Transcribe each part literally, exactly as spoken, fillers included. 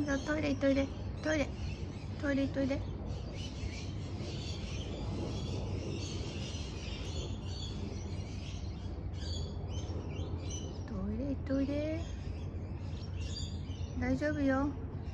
ぞトイレ行っといで。トイレトイレ行っといで。トイレ行っといで。大丈夫よ。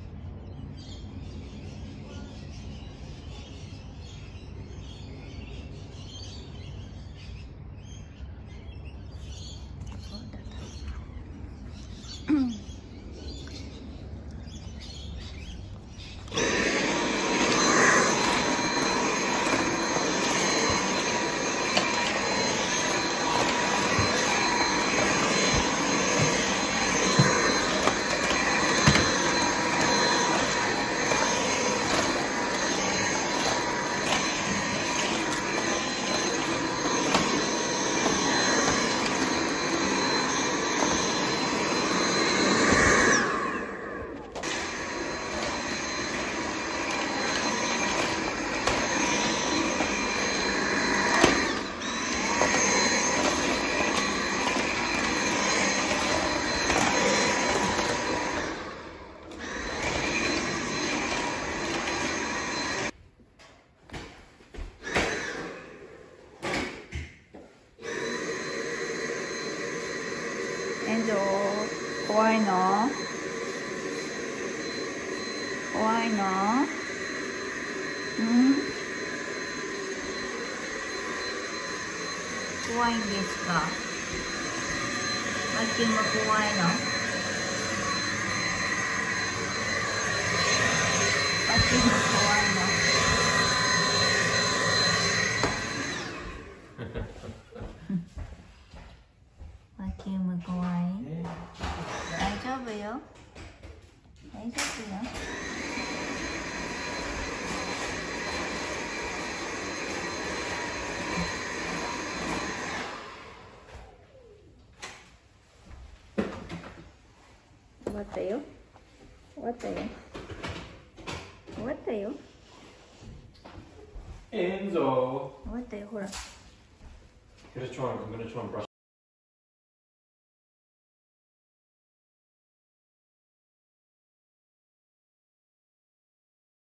エンゾー、怖いの？怖いの？うん？怖いんですか？バキューム怖いの？バキューム怖いの？バキューム怖い？大丈夫よ。大丈夫よ。終わったよ。終わったよ。終わったよ。 Enzo! 終わったよ、ほら。 Get a trunk. I'm gonna try and brush